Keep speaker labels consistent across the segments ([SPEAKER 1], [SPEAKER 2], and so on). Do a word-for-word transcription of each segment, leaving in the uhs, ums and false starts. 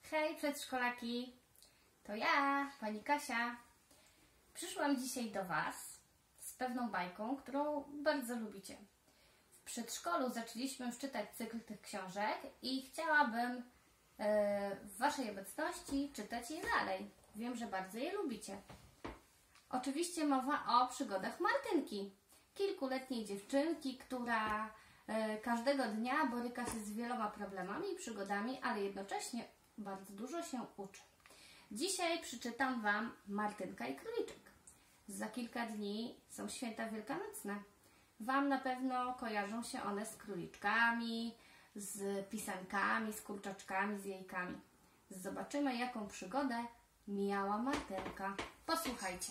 [SPEAKER 1] Hej przedszkolaki, to ja, pani Kasia. Przyszłam dzisiaj do Was z pewną bajką, którą bardzo lubicie. W przedszkolu zaczęliśmy już czytać cykl tych książek i chciałabym e, w Waszej obecności czytać je dalej. Wiem, że bardzo je lubicie. Oczywiście mowa o przygodach Martynki, kilkuletniej dziewczynki, która e, każdego dnia boryka się z wieloma problemami i przygodami, ale jednocześnie bardzo dużo się uczy. Dzisiaj przeczytam Wam Martynka i Króliczek. Za kilka dni są święta wielkanocne. Wam na pewno kojarzą się one z króliczkami, z pisankami, z kurczaczkami, z jajkami. Zobaczymy, jaką przygodę miała Martynka. Posłuchajcie.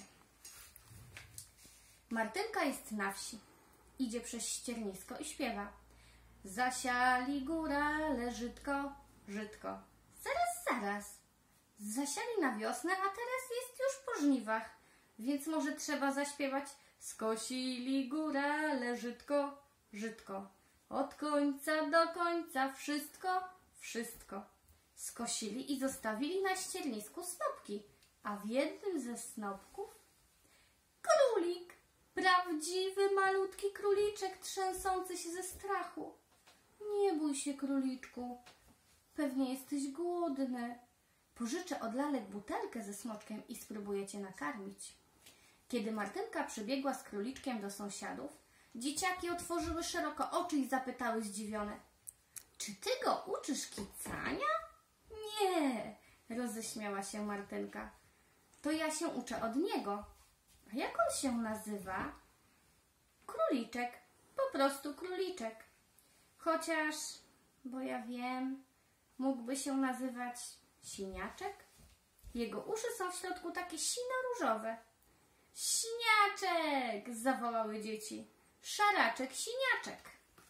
[SPEAKER 1] Martynka jest na wsi. Idzie przez ściernisko i śpiewa. Zasiali górale żytko, żytko. Zaraz, zaraz. Zasiali na wiosnę, a teraz jest już po żniwach. Więc może trzeba zaśpiewać. Skosili górale żytko, żytko. Od końca do końca wszystko, wszystko. Skosili i zostawili na ściernisku snopki, a w jednym ze snopków królik, prawdziwy malutki króliczek trzęsący się ze strachu. Nie bój się, króliczku, pewnie jesteś głodny. Pożyczę od lalek butelkę ze smoczkiem i spróbuję cię nakarmić. Kiedy Martynka przybiegła z króliczkiem do sąsiadów, dzieciaki otworzyły szeroko oczy i zapytały zdziwione. Czy ty go uczysz kicania? Nie, roześmiała się Martynka. To ja się uczę od niego. A jak on się nazywa? Króliczek, po prostu króliczek. Chociaż, bo ja wiem, mógłby się nazywać Siniaczek? Jego uszy są w środku takie sino-różowe. Siniaczek! Zawołały dzieci. Szaraczek, siniaczek.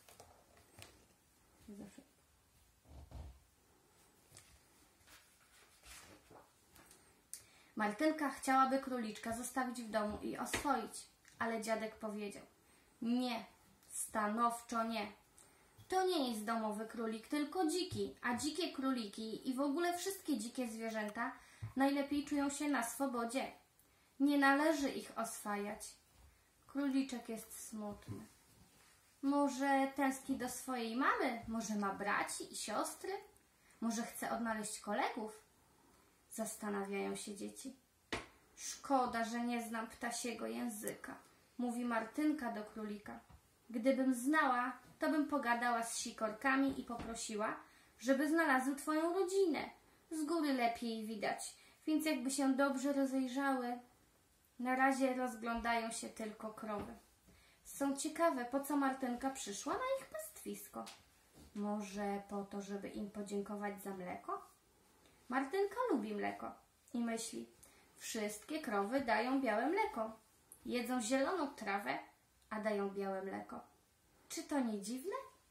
[SPEAKER 1] Martynka chciałaby króliczka zostawić w domu i oswoić, ale dziadek powiedział. Nie, stanowczo nie. To nie jest domowy królik, tylko dziki, a dzikie króliki i w ogóle wszystkie dzikie zwierzęta najlepiej czują się na swobodzie. Nie należy ich oswajać. Króliczek jest smutny. Może tęskni do swojej mamy? Może ma braci i siostry? Może chce odnaleźć kolegów? Zastanawiają się dzieci. Szkoda, że nie znam ptasiego języka, mówi Martynka do królika. Gdybym znała, to bym pogadała z sikorkami i poprosiła, żeby znalazły twoją rodzinę. Z góry lepiej widać, więc jakby się dobrze rozejrzały. Na razie rozglądają się tylko krowy. Są ciekawe, po co Martynka przyszła na ich pastwisko. Może po to, żeby im podziękować za mleko? Martynka lubi mleko i myśli, wszystkie krowy dają białe mleko. Jedzą zieloną trawę, a dają białe mleko. Czy to nie dziwne?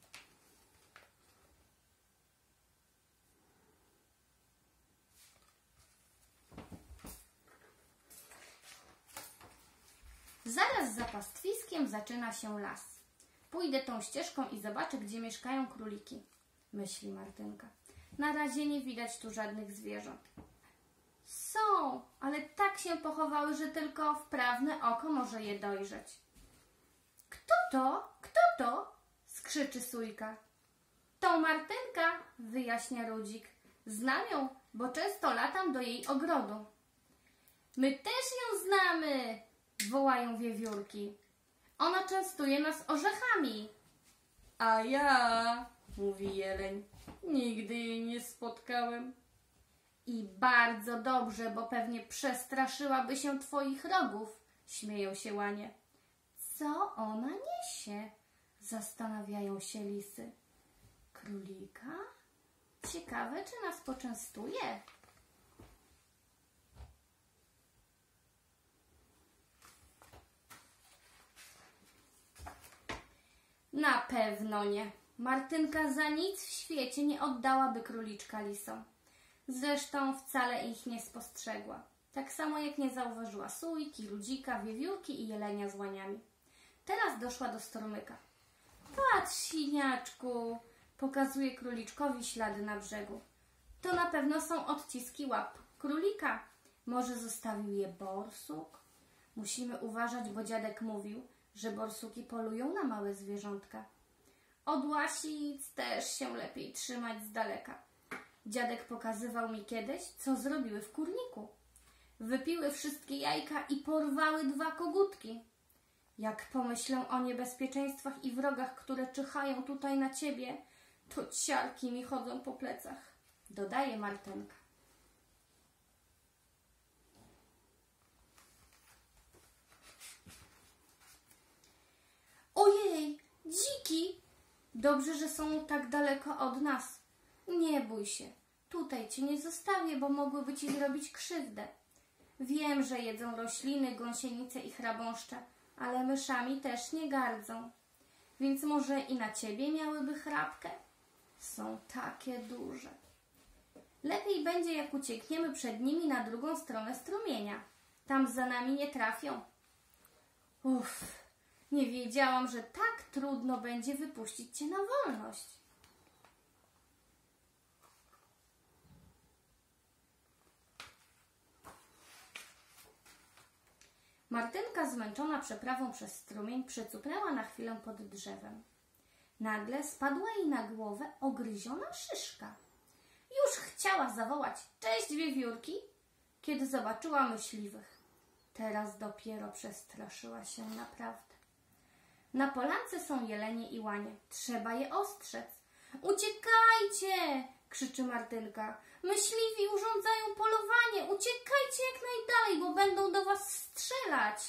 [SPEAKER 1] Zaraz za pastwiskiem zaczyna się las. Pójdę tą ścieżką i zobaczę, gdzie mieszkają króliki, myśli Martynka. Na razie nie widać tu żadnych zwierząt. Są, ale tak się pochowały, że tylko wprawne oko może je dojrzeć. Kto to? Kto to? Skrzyczy Sójka. To Martynka, wyjaśnia Rudzik. Znam ją, bo często latam do jej ogrodu. My też ją znamy, wołają wiewiórki. Ona częstuje nas orzechami. A ja, mówi jeleń, nigdy jej nie spotkałem. I bardzo dobrze, bo pewnie przestraszyłaby się twoich rogów, śmieją się łanie. Co ona niesie? Zastanawiają się lisy. Królika? Ciekawe, czy nas poczęstuje? Na pewno nie. Martynka za nic w świecie nie oddałaby króliczka lisom. Zresztą wcale ich nie spostrzegła. Tak samo jak nie zauważyła Sójki, Rudzika, wiewiórki i jelenia z łaniami. Teraz doszła do strumyka. Patrz, siniaczku, pokazuje króliczkowi ślady na brzegu. To na pewno są odciski łap królika. Może zostawił je borsuk? Musimy uważać, bo dziadek mówił, że borsuki polują na małe zwierzątka. Od łasic też się lepiej trzymać z daleka. Dziadek pokazywał mi kiedyś, co zrobiły w kurniku. Wypiły wszystkie jajka i porwały dwa kogutki. Jak pomyślę o niebezpieczeństwach i wrogach, które czyhają tutaj na ciebie, to ciarki mi chodzą po plecach, dodaje Martenka. Ojej, dziki! Dobrze, że są tak daleko od nas. Nie bój się, tutaj cię nie zostawię, bo mogłyby ci zrobić krzywdę. Wiem, że jedzą rośliny, gąsienice i chrabąszcze, ale myszami też nie gardzą. Więc może i na ciebie miałyby chrapkę? Są takie duże. Lepiej będzie, jak uciekniemy przed nimi na drugą stronę strumienia. Tam za nami nie trafią. Uff, nie wiedziałam, że tak trudno będzie wypuścić cię na wolność. Martynka, zmęczona przeprawą przez strumień, przycupnęła na chwilę pod drzewem. Nagle spadła jej na głowę ogryziona szyszka. Już chciała zawołać: cześć, wiewiórki, kiedy zobaczyła myśliwych. Teraz dopiero przestraszyła się naprawdę. Na polance są jelenie i łanie. Trzeba je ostrzec. Uciekajcie! Krzyczy Martynka. Myśliwi urządzają polowanie. Uciekajcie jak najdalej, bo będą do was strzelać.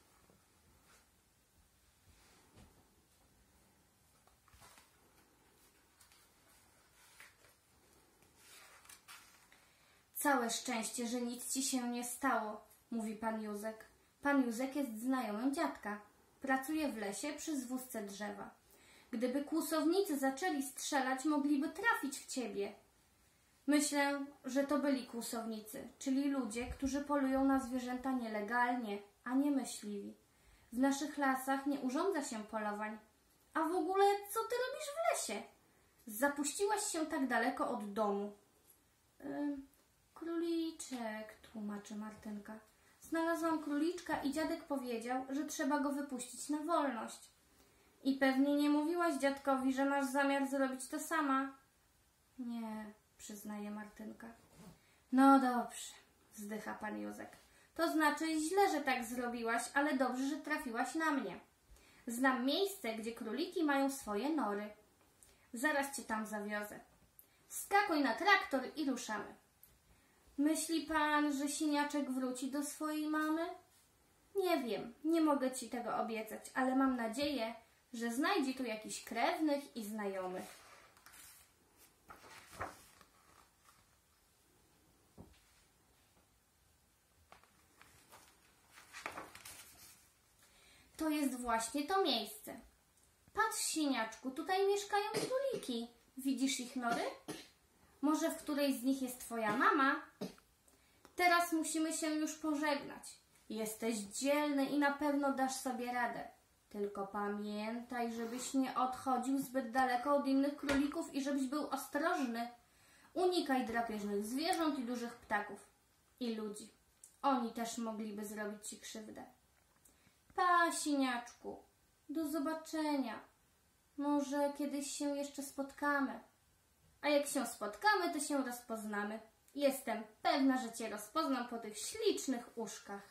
[SPEAKER 1] Całe szczęście, że nic ci się nie stało, mówi pan Józek. Pan Józek jest znajomym dziadka. Pracuje w lesie przy zwózce drzewa. Gdyby kłusownicy zaczęli strzelać, mogliby trafić w ciebie. Myślę, że to byli kłusownicy, czyli ludzie, którzy polują na zwierzęta nielegalnie, a nie myśliwi. W naszych lasach nie urządza się polowań. A w ogóle co ty robisz w lesie? Zapuściłaś się tak daleko od domu. Yy, króliczek, tłumaczy Martynka. Znalazłam króliczka i dziadek powiedział, że trzeba go wypuścić na wolność. I pewnie nie mówiłaś dziadkowi, że masz zamiar zrobić to sama? Nie, przyznaje Martynka. No dobrze, wzdycha pan Józek. To znaczy źle, że tak zrobiłaś, ale dobrze, że trafiłaś na mnie. Znam miejsce, gdzie króliki mają swoje nory. Zaraz cię tam zawiozę. Skakuj na traktor i ruszamy. Myśli pan, że Siniaczek wróci do swojej mamy? Nie wiem, nie mogę ci tego obiecać, ale mam nadzieję, że znajdzie tu jakichś krewnych i znajomych. To jest właśnie to miejsce. Patrz, Siniaczku, tutaj mieszkają króliki. Widzisz ich nory? Może w której z nich jest twoja mama? Teraz musimy się już pożegnać. Jesteś dzielny i na pewno dasz sobie radę. Tylko pamiętaj, żebyś nie odchodził zbyt daleko od innych królików i żebyś był ostrożny. Unikaj drapieżnych zwierząt i dużych ptaków. I ludzi. Oni też mogliby zrobić ci krzywdę. Pa, Siniaczku. Do zobaczenia. Może kiedyś się jeszcze spotkamy. A jak się spotkamy, to się rozpoznamy. Jestem pewna, że cię rozpoznam po tych ślicznych uszkach.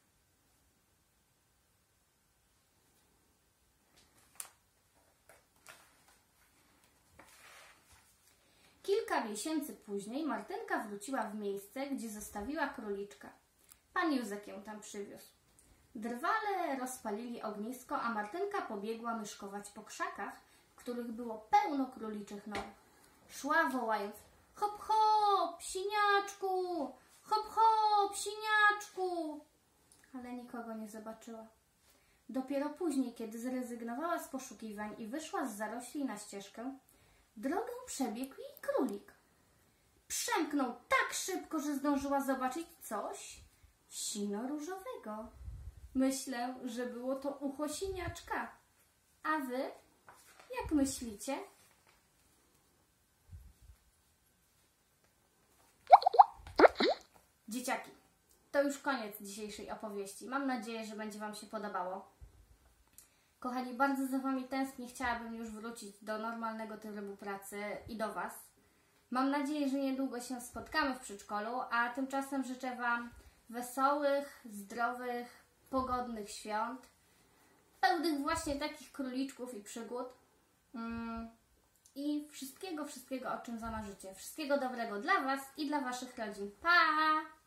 [SPEAKER 1] Kilka miesięcy później Martynka wróciła w miejsce, gdzie zostawiła króliczka. Pan Józek ją tam przywiózł. Drwale rozpalili ognisko, a Martynka pobiegła myszkować po krzakach, w których było pełno króliczych nor. Szła wołając: hop, hop, Siniaczku! Hop, hop, Siniaczku! Ale nikogo nie zobaczyła. Dopiero później, kiedy zrezygnowała z poszukiwań i wyszła z zarośli na ścieżkę, drogę przebiegł jej królik. Przemknął tak szybko, że zdążyła zobaczyć coś sino-różowego. Myślę, że było to ucho Siniaczka. A wy? Jak myślicie? Dzieciaki, to już koniec dzisiejszej opowieści. Mam nadzieję, że będzie Wam się podobało. Kochani, bardzo za Wami tęsknię. Chciałabym już wrócić do normalnego trybu pracy i do Was. Mam nadzieję, że niedługo się spotkamy w przedszkolu, a tymczasem życzę Wam wesołych, zdrowych, pogodnych świąt, pełnych właśnie takich króliczków i przygód mm, i wszystkiego, wszystkiego, o czym zamarzycie. Wszystkiego dobrego dla Was i dla Waszych rodzin. Pa!